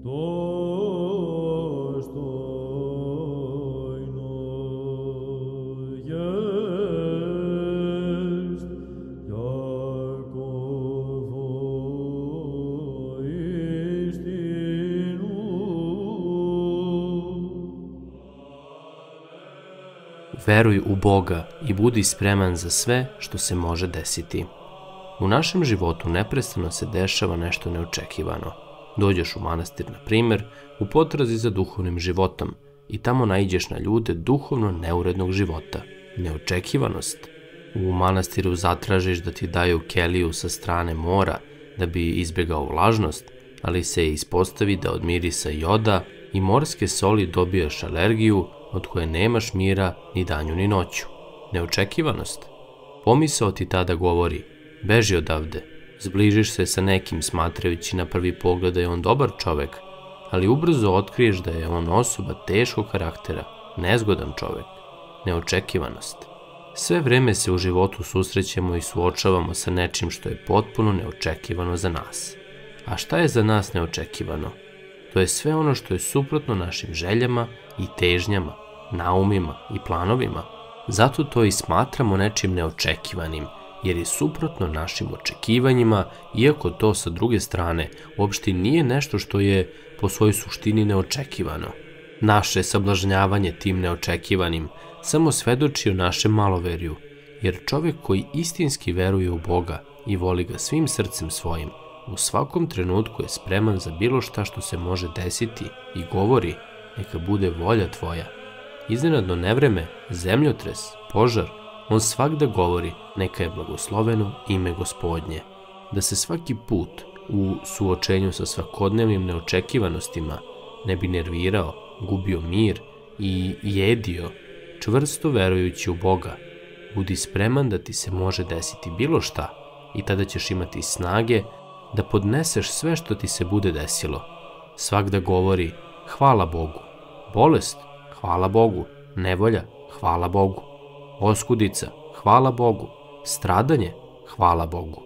Veruj u Boga i budi spreman za sve što se može desiti. U našem životu neprestano se dešava nešto neočekivano. Dođeš u manastir, na primjer, u potrazi za duhovnim životom i tamo naiđeš na ljude duhovno neurednog života. Neočekivanost. U manastiru zatražiš da ti daju keliju sa strane mora da bi izbjegao vlažnost, ali se ispostavi da od mirisa joda i morske soli dobijaš alergiju od koje nemaš mira ni danju ni noću. Neočekivanost. Pomisao ti tada govori, beži odavde, zbližiš se sa nekim smatrajući na prvi pogled da je on dobar čovek, ali ubrzo otkriješ da je on osoba teškog karaktera, nezgodan čovek. Neočekivanost. Sve vreme se u životu susrećemo i suočavamo sa nečim što je potpuno neočekivano za nas. A šta je za nas neočekivano? To je sve ono što je suprotno našim željama i težnjama, naumima i planovima. Zato to i smatramo nečim neočekivanim, jer je suprotno našim očekivanjima, iako to sa druge strane uopšte nije nešto što je po svojoj suštini neočekivano. Naše sablažnjavanje tim neočekivanim samo svedoči o našem maloverju, jer čovjek koji istinski veruje u Boga i voli ga svim srcem svojim, u svakom trenutku je spreman za bilo šta što se može desiti i govori, neka bude volja tvoja. Iznenadno nevreme, zemljotres, požar, on svagda govori, neka je blagosloveno ime Gospodnje. Da se svaki put u suočenju sa svakodnevnim neočekivanostima ne bi nervirao, gubio mir i jedio, čvrsto verujući u Boga, budi spreman da ti se može desiti bilo šta i tada ćeš imati snage da podneseš sve što ti se bude desilo. Svagda govori, hvala Bogu. Bolest, hvala Bogu. Nevolja, hvala Bogu. Oskudica, hvala Bogu. Stradanje, hvala Bogu.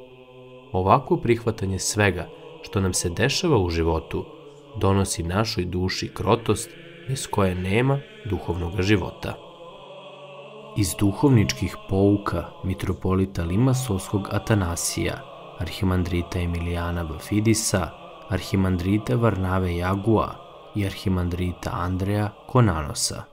Ovako prihvatanje svega što nam se dešava u životu donosi našoj duši krotost bez koje nema duhovnog života. Iz duhovničkih pouka mitropolita Limassolskog Atanasija, arhimandrita Emilijana Bafidisa, arhimandrita Varnave Jagua i arhimandrita Andreja Konanosa.